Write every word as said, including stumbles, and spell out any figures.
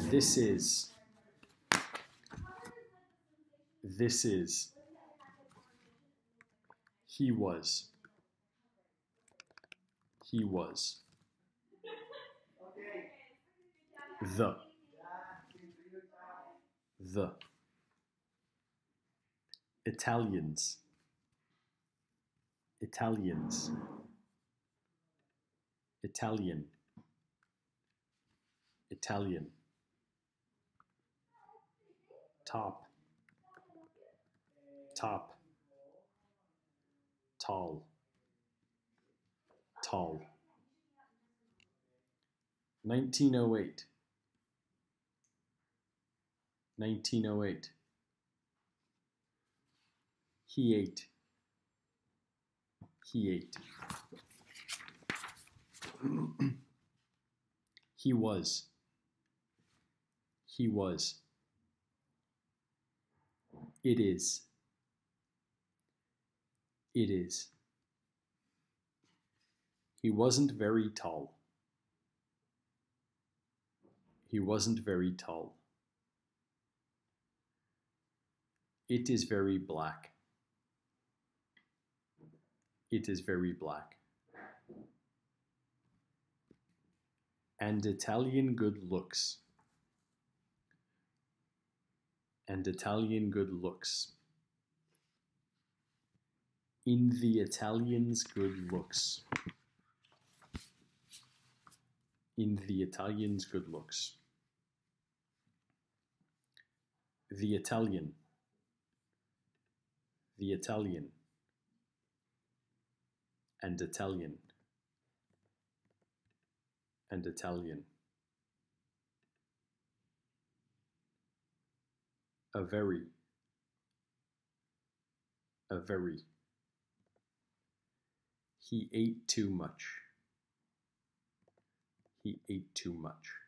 This is. This is. He was. He was. The. The. Italians. Italians. Italian. Italian. Top. Top. Tall. Tall. nineteen oh eight. nineteen oh eight. He ate. He ate. He was. He was. It is. It is. He wasn't very tall. He wasn't very tall. It is very black. It is very black. And Italian good looks. And Italian good looks. In the Italian's good looks. In the Italian's good looks. The Italian. The Italian. And Italian. And Italian. A very. A very. He ate too much. He ate too much.